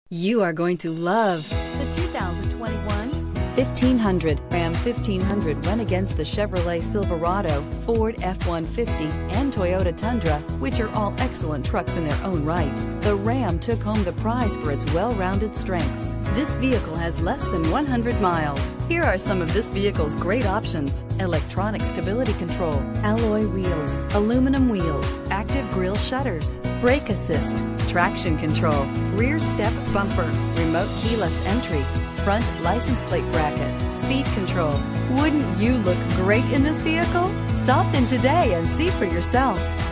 You are going to love the 2021 1500. Ram 1500 went against the Chevrolet Silverado, Ford F-150, and Toyota Tundra, which are all excellent trucks in their own right. The Ram took home the prize for its well-rounded strengths. This vehicle has less than 100 miles. Here are some of this vehicle's great options: electronic stability control, alloy wheels, aluminum wheels, active grille shutters, brake assist, traction control, rear step bumper, remote keyless entry, front license plate bracket, speed control. Wouldn't you look great in this vehicle? Stop in today and see for yourself.